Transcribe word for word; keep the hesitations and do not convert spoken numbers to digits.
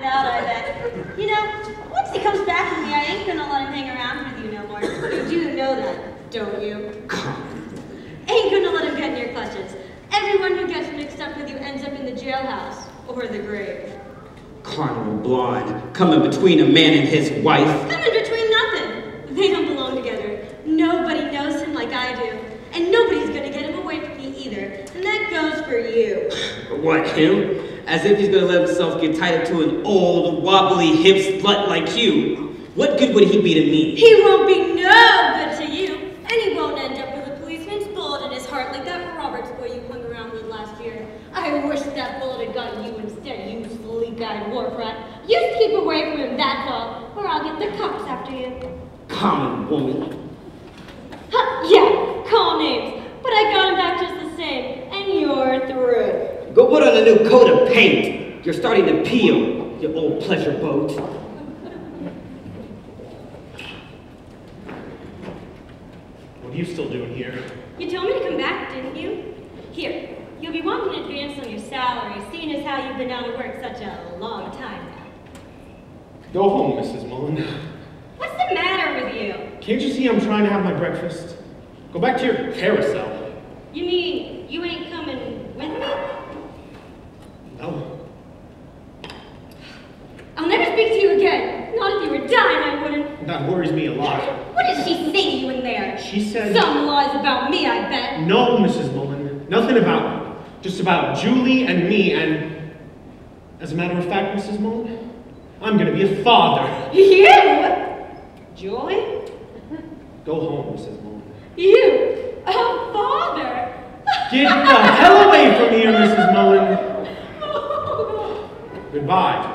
out, I bet. You know, once he comes back with me, I ain't gonna let him hang around with you no more. You do know that, don't you? Ain't gonna let him get in your clutches. Everyone who gets mixed up with you ends up in the jailhouse or the grave. Carnal blonde, coming between a man and his wife. Coming between nothing. They don't belong together. Nobody knows him like I do. And nobody's gonna get him away from me either. And that goes for you. What, him? As if he's gonna let himself get tied up to an old, wobbly hip slut like you. What good would he be to me? He won't be no good to you. And he won't end up with a policeman's bullet in his heart like that Roberts boy you hung around with last year. I wish that bullet had gotten you instead, you sleek-eyed wharf rat. You just keep away from him, that's all, or I'll get the cops after you. Common woman. Huh, yeah, call names. But I got him back just the same, and you're through. Go put on a new coat of paint. You're starting to peel, you old pleasure boat. What are you still doing here? You told me to come back, didn't you? Here, you'll be wanting an advance on your salary, seeing as how you've been out of work such a long time now. Go home, Missus Mullins. What's the matter with you? Can't you see I'm trying to have my breakfast? Go back to your carousel. You mean you ain't coming with me? No. I'll never speak to you again. Not if you were dying, I wouldn't. That worries me a lot. What did she say to you in there? She said... Some lies about me, I bet. No, Missus Mullins. Nothing about me. Just about Julie and me and... As a matter of fact, Missus Mullins, I'm gonna be a father. You? Julie? Go home, Missus Mullins. You? A father? Get the hell away from here, Missus Mullins. Goodbye.